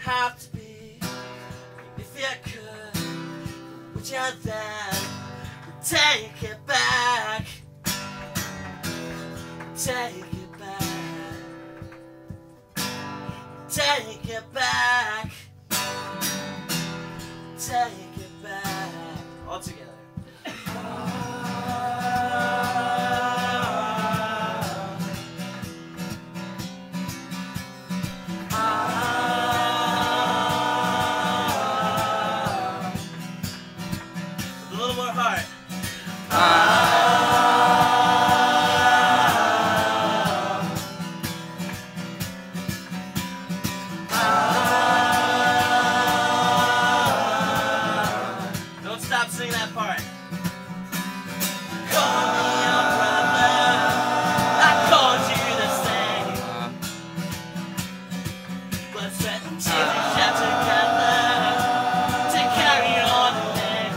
have to be. If you could, would you then take it back? Take it back. Take it back. Take it back. All together. A little more heart. Don't stop singing that part. Call me your brother. I called you the same. Blood, sweat, and tears we shed together to carry on the name.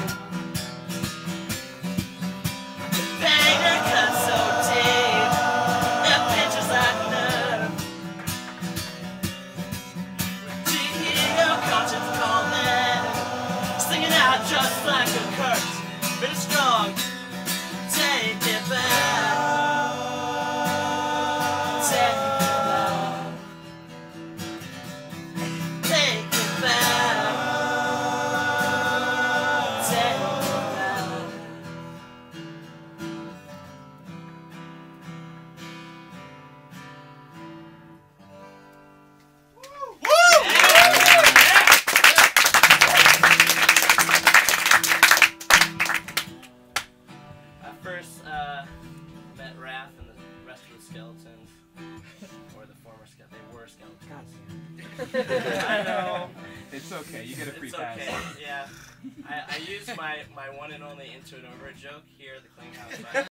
The pain that cuts so deep, it pinches like a nerve. Do you hear your conscience calling, singing out just like a curse? Been strong. Take it back. Take it back. Take it back. Take it back. I first met Raph and the rest of the skeletons, or the former skeletons. They were skeletons. I know. It's okay. You get a free It's pass. okay. Yeah. I used my one and only into and over joke here at the Kling house.